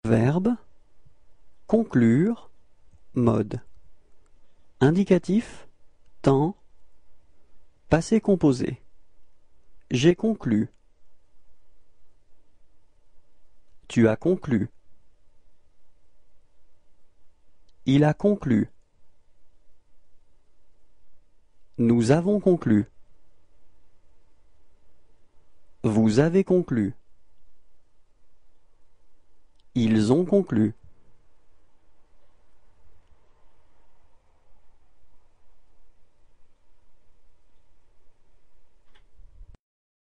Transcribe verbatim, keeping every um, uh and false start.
Verbe, conclure, mode. Indicatif, temps, passé composé. J'ai conclu. Tu as conclu. Il a conclu. Nous avons conclu. Vous avez conclu. Ils ont conclu.